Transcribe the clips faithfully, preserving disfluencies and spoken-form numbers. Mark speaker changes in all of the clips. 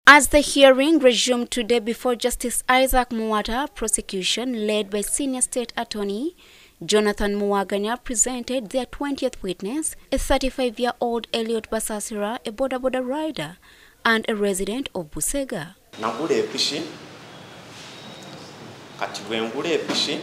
Speaker 1: As the hearing resumed today before Justice Isaac Muwata, prosecution led by Senior State Attorney Jonathan Muwaganya presented their twentieth witness, a thirty-five-year-old Elliot Basasira, a boda boda rider and a resident of Busega.
Speaker 2: Nagule epishi kati bwengule epishi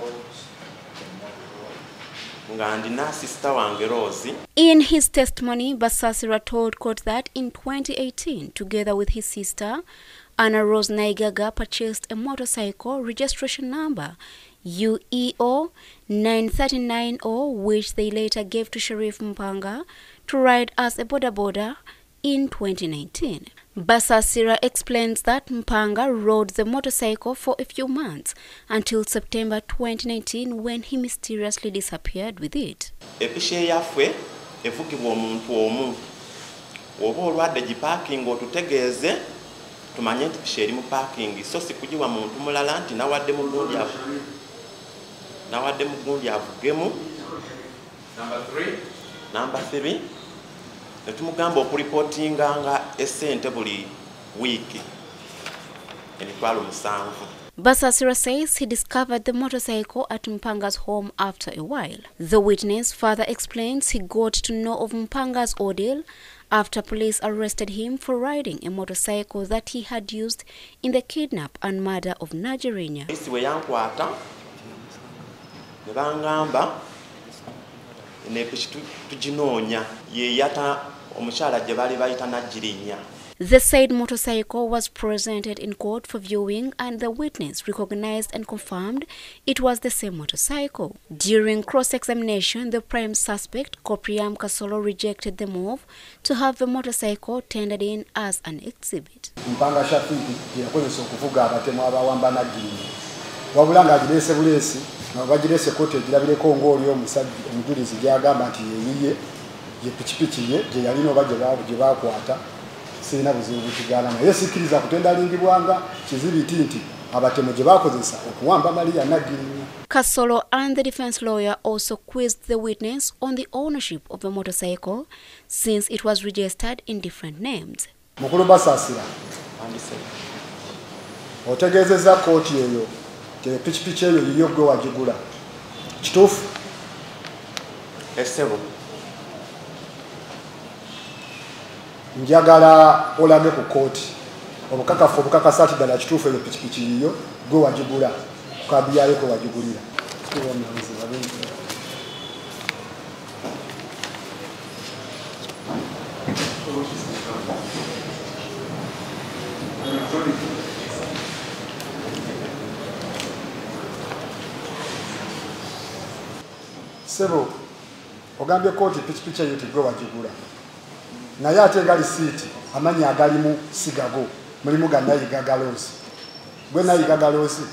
Speaker 1: In his testimony, Basasira told court that in twenty eighteen, together with his sister, Anna Rose Naigaga purchased a motorcycle registration number U E O nine three nine zero, which they later gave to Sheriff Mpanga to ride as a boda boda in twenty nineteen. Basasira explains that Mpanga rode the motorcycle for a few months until September twenty nineteen, when he mysteriously disappeared with it.
Speaker 2: Epishe yafwe evugibwa omuntu omu oba olwadde giparking otutegeeze tumanye nti pishe eri mu parking so sikugiwa muntu mulala nti nawadde mu gundi avu nawadde mu gundi avugemu. Number three number three netumugamba okuripotinga nga esente buli wiki emitwalo musanvu.
Speaker 1: Basasira says he discovered the motorcycle at Mpanga's home after a while. The witness further explains he got to know of Mpanga's ordeal after police arrested him for riding a motorcycle that he had used in the kidnap and murder of Najerinya.
Speaker 2: Isiwe yankwata ne bangamba nepishi tujinoonya ye yata omukyala gye bali bayita Najerinya.
Speaker 1: The said motorcycle was presented in court for viewing, and the witness recognized and confirmed it was the same motorcycle. During cross-examination, the prime suspect, Kopriam Kasolo, rejected the move to have the motorcycle tendered in as an exhibit.
Speaker 3: Mpanga shafiki yakozesa okuvuga abatemu abawamba Najerinya. Wabula nga agirese bulesi nga bagirese kote egirabireko ng'oli omusajja omujulizi gyagamba nti yeyiye ye pichipichi ye gye yalina oba gye bakwata sirina buzibu bukigaana naye sikiriza kutenda lingibwanga kizibiti nti abatemu gye bakozesa okuwamba Maria Najerinya.
Speaker 1: Kasolo and the defense lawyer also quizzed the witness on the ownership of the motorcycle since it was registered in different names.
Speaker 3: Mukulu Basasira otegeezezza kooti eyo te pichipichi eyo yiyo gwe wagigula kituufu?
Speaker 2: Esebo
Speaker 3: njagala olage ku kooti obukakafu obukakasa ati ddala kituufu eyo pichipichi yiyo gwe wagigula kukabiyayo kwe wagigulira. Sebo ogambye kooti pichipichi eyo tigwe wagigula naye ate gali siiti amanya agalimu sigago mulimu ga Nayigagalosi gwe Nayigagalosi.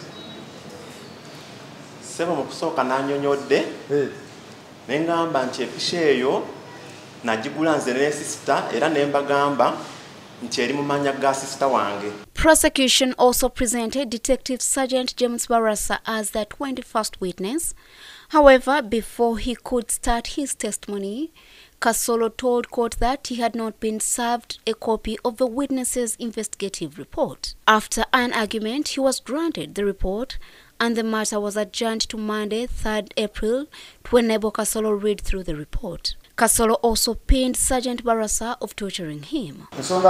Speaker 2: Sebo mu kusooka n'annyonnyodde ne ngamba nti epishe eyo nagigula nze ne sisita era ne mbagamba nti eri mu mannya ga sisita wange.
Speaker 1: Prosecution also presented Detective Sergeant James Barasa as the twenty-first witness. However, before he could start his testimony, Kasolo told court that he had not been served a copy of the witness's investigative report. After an argument, he was granted the report, and the matter was adjourned to Monday, third April, to enable Kasolo read through the report. Kasolo also pinned Sergeant Barasa of torturing him.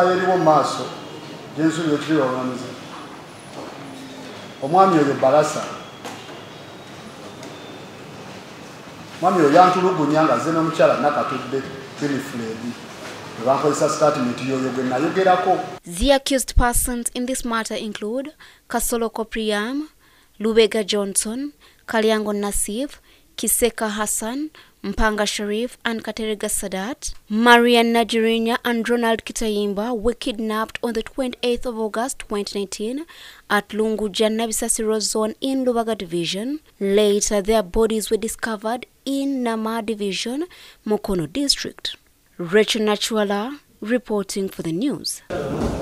Speaker 3: Mwami oyo yantulugunya nga ze n'omukyala nakatudde Benifredi bakozesa statement yoyo gwe nayogerako.
Speaker 1: The accused persons in this matter include Kasolo Kopriam, Lubega Johnson, Kalyango Nasif, Kiseka Hassan, Mpanga Sharif and Katerega Sadat. Maria Najerinya and Ronald Kitayimba were kidnapped on the twenty-eighth of August twenty nineteen at Lunguja Nabisasiro Zone in Lubaga Division. Later, their bodies were discovered in Nama Division, Mokono District. Rachel Nachuala reporting for the news.